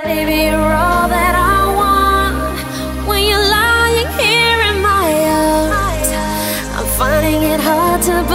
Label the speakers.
Speaker 1: Baby, you're all that I want. When you're lying here in my arms, I'm finding it hard to believe